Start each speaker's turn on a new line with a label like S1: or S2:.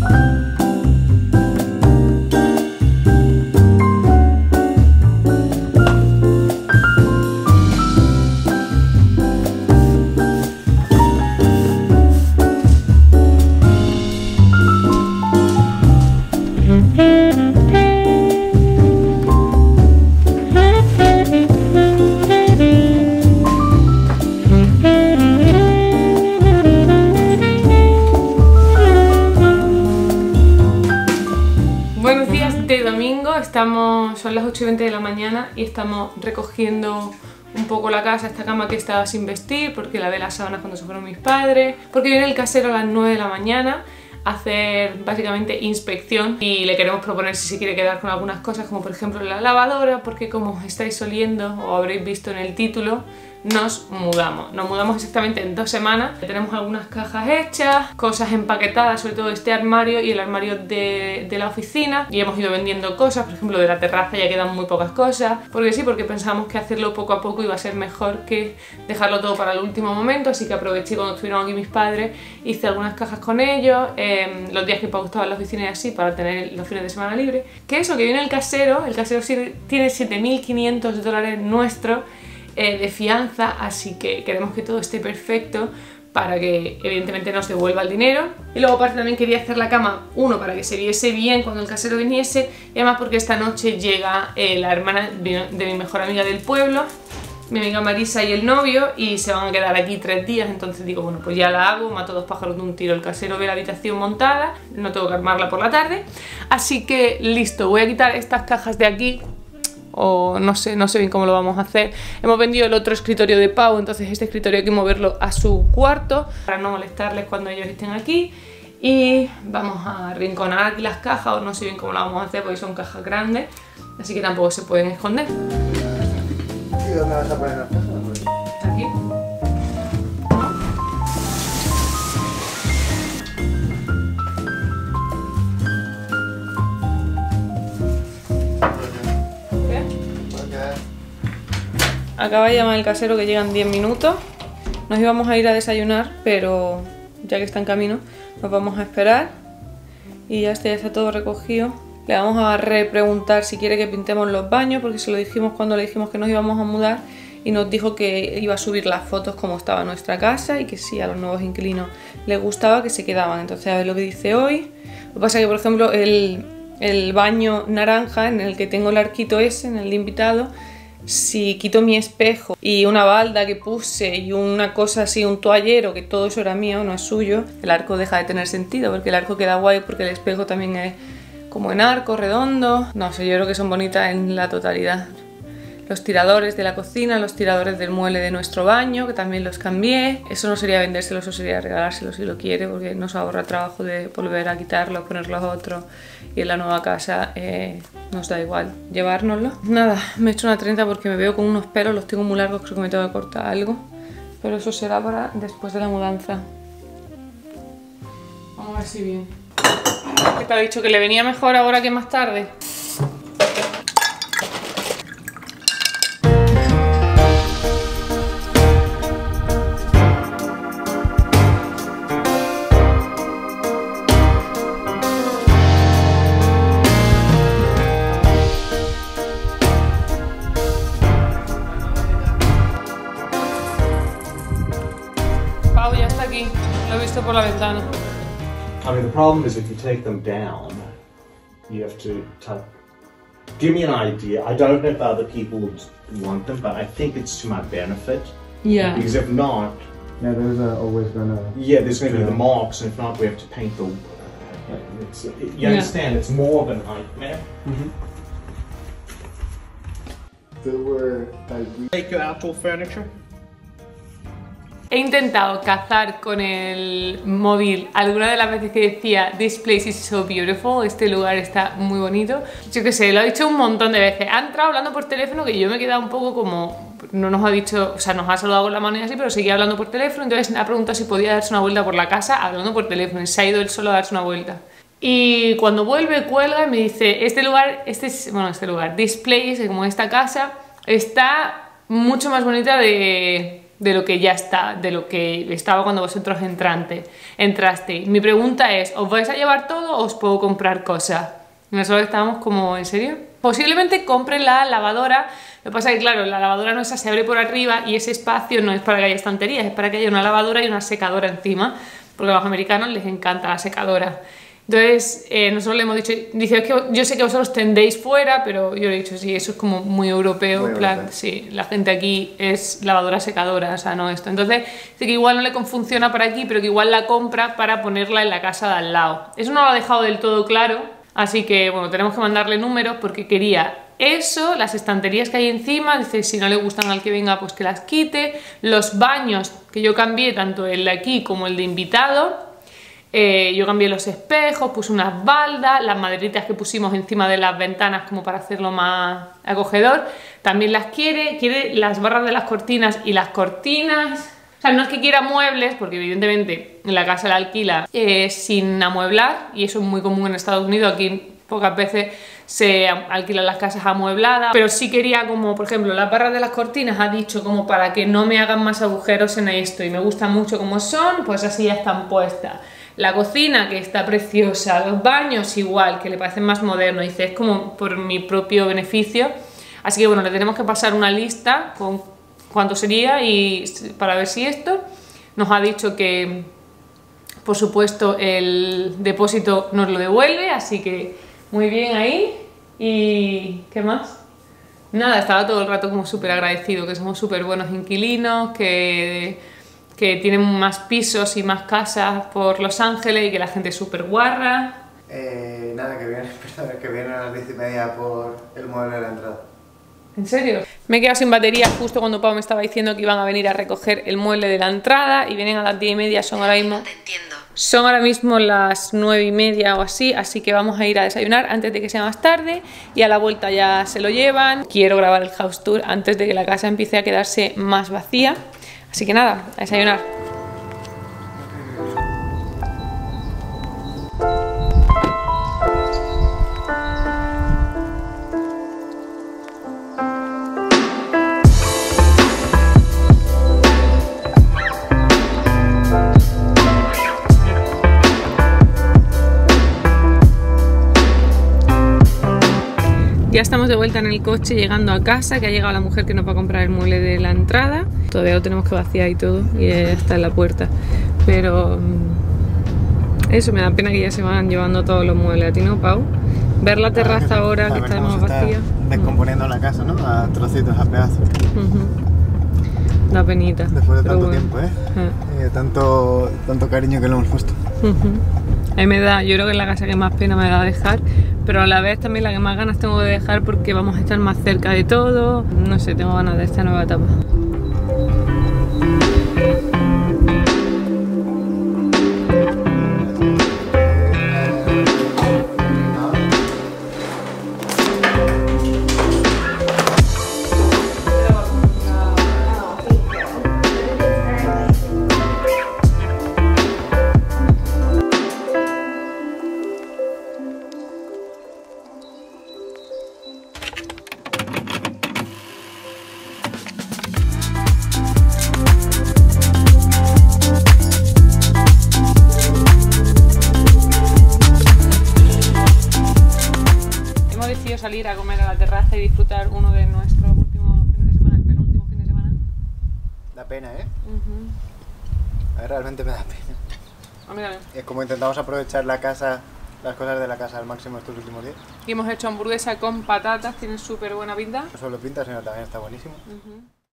S1: Son las 8:20 de la mañana y estamos recogiendo un poco la casa, esta cama que estaba sin vestir porque lavé las sábanas cuando se fueron mis padres, porque viene el casero a las 9 de la mañana a hacer básicamente inspección y le queremos proponer si se quiere quedar con algunas cosas, como por ejemplo la lavadora, porque como estáis oliendo o habréis visto en el título, nos mudamos exactamente en 2 semanas. Tenemos algunas cajas hechas, cosas empaquetadas, sobre todo este armario y el armario de la oficina, y hemos ido vendiendo cosas. Por ejemplo, de la terraza ya quedan muy pocas cosas, porque sí, porque pensamos que hacerlo poco a poco iba a ser mejor que dejarlo todo para el último momento, así que aproveché cuando estuvieron aquí mis padres, hice algunas cajas con ellos, los días que Pau estaba en la oficina y así, para tener los fines de semana libres. Que eso, que viene el casero tiene 7.500 dólares nuestros de fianza, así que queremos que todo esté perfecto para que evidentemente nos devuelva el dinero. Y luego aparte también quería hacer la cama, uno, para que se viese bien cuando el casero viniese, y además porque esta noche llega la hermana de mi mejor amiga del pueblo, mi amiga Marisa, y el novio, y se van a quedar aquí 3 días, entonces digo, bueno, pues ya la hago, mato 2 pájaros de un tiro. El casero ve la habitación montada, no tengo que armarla por la tarde, así que listo, voy a quitar estas cajas de aquí, o no sé bien cómo lo vamos a hacer. Hemos vendido el otro escritorio de Pau, entonces este escritorio hay que moverlo a su cuarto para no molestarles cuando ellos estén aquí, y vamos a arrinconar aquí las cajas, o no sé bien cómo lo vamos a hacer porque son cajas grandes, así que tampoco se pueden esconder.
S2: ¿Y dónde vas a poner las cajas?
S1: Aquí. Acaba de llamar el casero que llegan 10 minutos. Nos íbamos a ir a desayunar, pero ya que está en camino, nos vamos a esperar. Y ya está todo recogido. Le vamos a repreguntar si quiere que pintemos los baños, porque se lo dijimos cuando le dijimos que nos íbamos a mudar, y nos dijo que iba a subir las fotos como estaba nuestra casa, y que si a los nuevos inquilinos les gustaba, que se quedaban. Entonces a ver lo que dice hoy. Lo que pasa es que, por ejemplo, el baño naranja en el que tengo el arquito ese, en el de invitado, si quito mi espejo y una balda que puse y una cosa así, un toallero, que todo eso era mío, no es suyo, el arco deja de tener sentido, porque el arco queda guay, porque el espejo también es como en arco, redondo. No sé, yo creo que son bonitas en la totalidad. Los tiradores de la cocina, los tiradores del mueble de nuestro baño, que también los cambié. Eso no sería vendérselo, eso sería regalárselo si lo quiere, porque nos ahorra trabajo de volver a quitarlos, ponerlos otros. Y en la nueva casa nos da igual llevárnoslo. Nada, me he hecho una trenza porque me veo con unos pelos, los tengo muy largos, creo que me tengo que cortar algo. Pero eso será para después de la mudanza. Vamos a ver si bien. ¿Qué te ha dicho? ¿Que le venía mejor ahora que más tarde? Pau ya está aquí, lo he visto por la ventana.
S3: I mean, the problem is if you take them down, you have to give me an idea. I don't know if other people would want them, but I think it's to my benefit.
S1: Yeah.
S3: Because if not,
S2: Yeah, there's always gonna...
S3: yeah, there's going to be the marks, and if not, we have to paint the... you understand, it's more of a nightmare.
S2: There were
S3: Take your outdoor furniture.
S1: He intentado cazar con el móvil alguna de las veces que decía "This place is so beautiful", este lugar está muy bonito. Yo qué sé, lo ha dicho un montón de veces. Ha entrado hablando por teléfono, que yo me he quedado un poco como... No nos ha dicho, o sea, nos ha saludado con la mano y así, pero seguía hablando por teléfono. Entonces ha preguntado si podía darse una vuelta por la casa hablando por teléfono, y se ha ido él solo a darse una vuelta. Y cuando vuelve, cuelga y me dice, este lugar, this place, como esta casa, está mucho más bonita de lo que ya está, de lo que estaba cuando vosotros entrasteis. Mi pregunta es, ¿os vais a llevar todo o os puedo comprar cosas? Y nosotros estábamos como, ¿en serio? Posiblemente compren la lavadora. Lo que pasa es que, claro, la lavadora nuestra se abre por arriba y ese espacio no es para que haya estanterías, es para que haya una lavadora y una secadora encima, porque a los americanos les encanta la secadora. Entonces, nosotros le hemos dicho, dice, es que yo sé que vosotros tendéis fuera, pero yo le he dicho, sí, eso es como muy europeo,
S2: Muy
S1: en plan,
S2: europeo.
S1: sí, la gente aquí es lavadora secadora, o sea, no esto. Entonces, dice que igual no le funciona para aquí, pero que igual la compra para ponerla en la casa de al lado. Eso no lo ha dejado del todo claro, así que, bueno, tenemos que mandarle números porque quería eso, las estanterías que hay encima, dice, si no le gustan al que venga, pues que las quite, los baños que yo cambié, tanto el de aquí como el de invitado. Yo cambié los espejos, puse unas baldas, las maderitas que pusimos encima de las ventanas como para hacerlo más acogedor. También las quiere las barras de las cortinas y las cortinas. O sea, no es que quiera muebles, porque evidentemente en la casa la alquila sin amueblar, y eso es muy común en Estados Unidos. Aquí pocas veces se alquilan las casas amuebladas, pero sí quería, como por ejemplo las barras de las cortinas, ha dicho como para que no me hagan más agujeros en esto, y me gustan mucho como son, pues así ya están puestas. La cocina, que está preciosa, los baños igual, que le parecen más modernos, dice, es como por mi propio beneficio. Así que bueno, le tenemos que pasar una lista con cuánto sería y para ver si esto. Nos ha dicho que, por supuesto, el depósito nos lo devuelve, así que muy bien ahí. ¿Y qué más? Nada, estaba todo el rato como súper agradecido, que somos súper buenos inquilinos, que tienen más pisos y más casas por Los Ángeles y que la gente es súper guarra.
S2: Nada, que vienen a las 10:30 por el mueble de la entrada.
S1: ¿En serio? Me he quedado sin batería justo cuando Pau me estaba diciendo que iban a venir a recoger el mueble de la entrada y vienen a las 10:30, son ahora mismo las 9:30 o así, así que vamos a ir a desayunar antes de que sea más tarde y a la vuelta ya se lo llevan. Quiero grabar el house tour antes de que la casa empiece a quedarse más vacía, así que nada, a desayunar. Ya estamos de vuelta en el coche llegando a casa, que ha llegado la mujer que nos va a comprar el mueble de la entrada. Todavía lo tenemos que vaciar y todo, y ya está en la puerta. Pero eso, me da pena que ya se van llevando todos los muebles. ¿A ti no, Pau? Ver la terraza ahora que está más vacía.
S2: Descomponiendo la casa, ¿no? A trocitos, a pedazos.
S1: Da penita.
S2: Después de tanto
S1: bueno.
S2: tiempo, tanto cariño que le hemos puesto.
S1: A mí me da, yo creo que es la casa que más pena me da dejar, pero a la vez también la que más ganas tengo de dejar porque vamos a estar más cerca de todo. No sé, tengo ganas de esta nueva etapa. Salir a comer a la terraza y disfrutar uno de nuestros últimos fines de semana, el penúltimo fin de semana.
S2: Da pena, ¿eh? A ver, realmente me da pena.
S1: Ah, míralo.
S2: Es como intentamos aprovechar la casa, las cosas de la casa al máximo estos últimos días.
S1: Y hemos hecho hamburguesa con patatas, tienen súper buena pinta.
S2: No solo pinta, sino también está buenísimo.